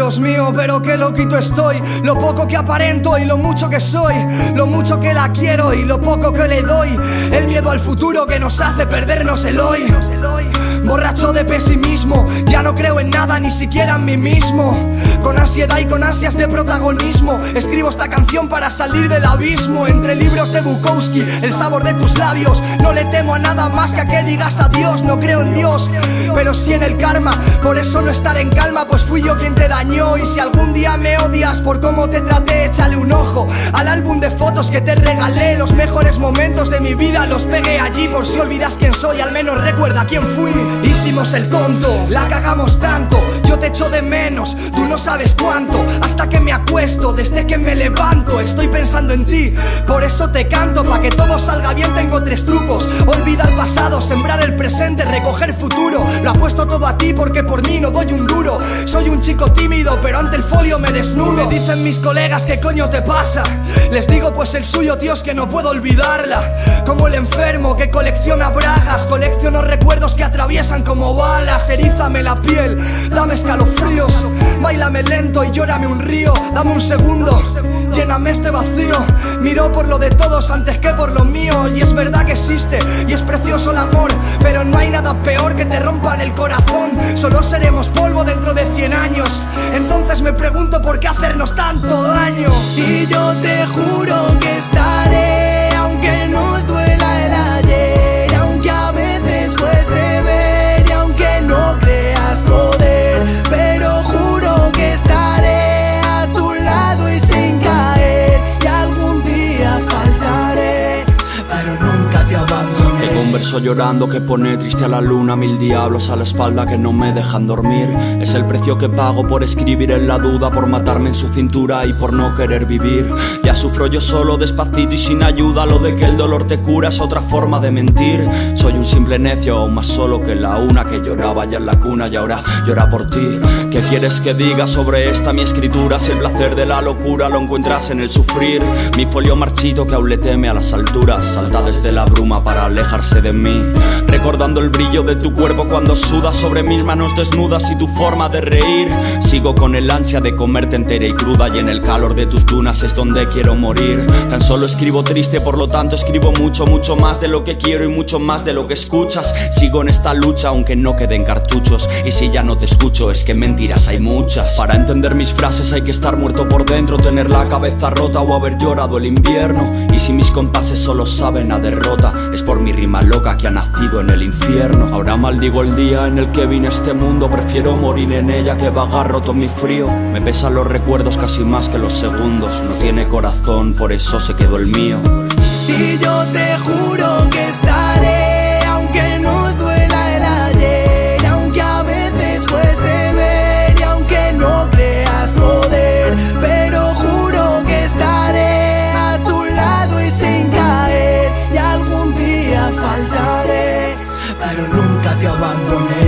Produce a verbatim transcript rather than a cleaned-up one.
Dios mío, pero qué loquito estoy. Lo poco que aparento y lo mucho que soy, lo mucho que la quiero y lo poco que le doy. El miedo al futuro que nos hace perdernos el hoy. Borracho de pesimismo, ya no creo en nada, ni siquiera en mí mismo. Con ansiedad y con ansias de protagonismo, escribo esta canción para salir del abismo. Entre libros de Bukowski, el sabor de tus labios. No le temo a nada más que a que digas adiós. No creo en Dios, pero sí en el karma. Por eso no estar en calma, pues fui yo quien te dañó. Y si algún día me odias por cómo te traté, échale un ojo al álbum de fotos que te regalé. Los mejores momentos de mi vida los pegué allí. Por si olvidas quién soy, al menos recuerda quién fui. Hicimos el tonto, la cagamos tanto. Yo te echo de menos, tú no sabes cuánto. Hasta que me acuesto, desde que me levanto estoy pensando en ti, por eso te canto. Pa' que todo salga bien tengo tres trucos: olvidar pasado, sembrar el presente, recoger futuro. Lo apuesto todo a ti porque por mí no doy un duro. Soy un chico tímido, pero ante el folio me desnudo. Me dicen mis colegas, ¿qué coño te pasa? Les digo pues el suyo, tío, es que no puedo olvidarla. Como el enfermo que colecciona bragas, colecciono recuerdos que atraviesan como balas. Erízame la piel, dame escalofríos, báilame lento y llórame un río. Dame un segundo, lléname este vacío. Miro por lo de todos antes que por lo mío. Y es verdad que existe y es precioso el amor, pero no hay nada peor que te rompan el corazón. Solo seremos polvo dentro de cien años. Entonces me pregunto por qué hacernos tanto daño. Y yo te juro que estaré, aunque nos duela el ayer, aunque a veces cueste ver y aunque no creas poder, pero juro que estaré a tu lado y sin caer. Y algún día faltaré, pero nunca te abandonaré. Tengo un verso llorando que pone triste a la luna, mil diablos a la espalda que no me dejan dormir. Es el precio que pago por escribir en la duda, por matarme en su cintura y por no querer vivir. Ya sufro yo solo, despacito y sin ayuda. Lo de que el dolor te cura es otra forma de mentir. Soy un simple necio, aún más solo que la una que lloraba ya en la cuna y ahora llora por ti. ¿Qué quieres que diga sobre esta mi escritura? Si el placer de la locura lo encuentras en el sufrir. Mi folio marchito que aún le teme a las alturas salta desde la bruma para alejarse de mí, recordando el brillo de tu cuerpo cuando sudas sobre mis manos desnudas y tu forma de reír. Sigo con el ansia de comerte entera y cruda, y en el calor de tus dunas es donde quiero morir. Tan solo escribo triste, por lo tanto escribo mucho, mucho más de lo que quiero y mucho más de lo que escuchas. Sigo en esta lucha aunque no queden cartuchos, y si ya no te escucho es que mentiras hay muchas. Para entender mis frases hay que estar muerto por dentro, tener la cabeza rota o haber llorado el invierno. Y si mis compases solo saben a derrota, es por mi rima loca que ha nacido en el infierno. Ahora maldigo el día en el que vine a este mundo, prefiero morir en ella que vagar roto mi frío. Me pesan los recuerdos casi más que los segundos, no tiene corazón, por eso se quedó el mío. Y yo te juro que estaré, aunque nos duela el ayer, aunque a veces cueste ver y aunque no creas poder, pero juro que estaré a tu lado y sin caer. Y algún día faltaré, pero nunca te abandonaré.